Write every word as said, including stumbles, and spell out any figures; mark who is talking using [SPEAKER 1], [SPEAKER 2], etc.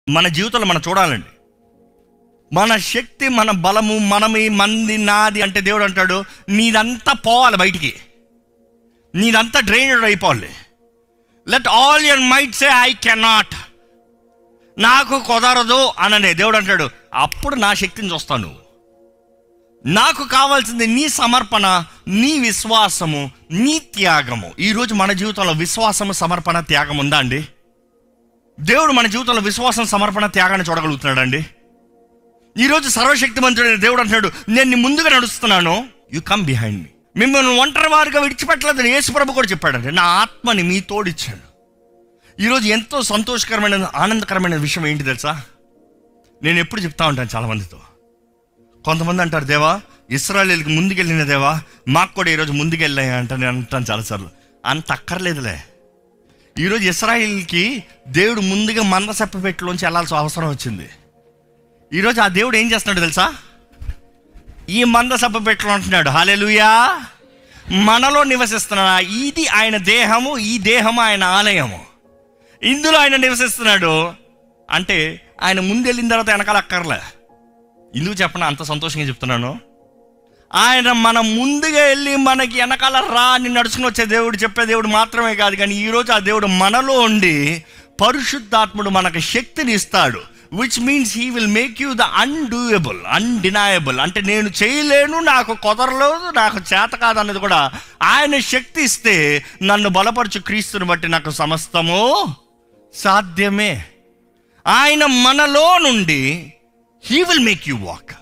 [SPEAKER 1] మన జీవితంలో మనం చూడాలండి, మన శక్తి, మన బలము, మనమి, మంది, నాది అంటే దేవుడు అంటాడు నీదంతా పోవాలి బయటికి, నీదంతా డ్రైనెడ్ అయిపోవాలి. Let all your might say I cannot, నాకు కుదరదు అననే దేవుడు అంటాడు. అప్పుడు నా శక్తిని చూస్తాను. నాకు కావాల్సింది నీ సమర్పణ, నీ విశ్వాసము, నీ త్యాగము. ఈరోజు మన జీవితంలో విశ్వాసము, సమర్పణ, త్యాగం ఉందా అండి? దేవుడు మన జీవితంలో విశ్వాసం, సమర్పణ, త్యాగాన్ని చూడగలుగుతున్నాడు అండి? ఈరోజు సర్వశక్తిమంతుడైన దేవుడు అంటున్నాడు, నేను నీ ముందుగా నడుస్తున్నాను, యు కమ్ బిహైండ్ మీ. మిమ్మల్ని ఒంటరి వారిగా విడిచిపెట్టలేదు యేసుప్రభు కూడా చెప్పాడండి, నా ఆత్మని మీ తోడిచ్చాను. ఈరోజు ఎంతో సంతోషకరమైన, ఆనందకరమైన విషయం ఏంటి తెలుసా? నేను ఎప్పుడు చెప్తా ఉంటాను చాలామందితో. కొంతమంది అంటారు, దేవా ఇశ్రాయేలుకి ముందుకెళ్ళిన దేవా మాకు కూడా ఈరోజు ముందుకెళ్ళాయి అంట. నేను అంటాను చాలాసార్లు, అంత అక్కర్లేదులే. ఈరోజు ఇశ్రాయేలుకి దేవుడు ముందుగా మంద సెప్పపెట్టులోంచి వెళ్ళాల్సిన అవసరం వచ్చింది. ఈరోజు ఆ దేవుడు ఏం చేస్తున్నాడు తెలుసా? ఈ మంద సెప్పపెట్టులో అంటున్నాడు, హల్లెలూయా, మనలో నివసిస్తున్నా. ఇది ఆయన దేహము, ఈ దేహము ఆయన ఆలయము, ఇందులో ఆయన నివసిస్తున్నాడు. అంటే ఆయన ముందు వెళ్ళిన తర్వాత వెనకాల అక్కర్లే. ఎందుకు చెప్పనా అంత సంతోషంగా చెప్తున్నాను? ఆయన మన ముందుగా వెళ్ళి మనకి వెనకాల రా అని నడుచుకుని వచ్చే దేవుడు, చెప్పే దేవుడు మాత్రమే కాదు, కానీ ఈరోజు ఆ దేవుడు మనలో ఉండి పరిశుద్ధాత్ముడు మనకు శక్తిని ఇస్తాడు. Which means he will make you the undoable, undeniable. అంటే నేను చేయలేను, నాకు కుదరలేదు, నాకు చేత కాదు అన్నది కూడా ఆయన శక్తి ఇస్తే, నన్ను బలపరచు క్రీస్తుని బట్టి నాకు సమస్తము సాధ్యమే. ఆయన మనలో నుండి he will make you walk.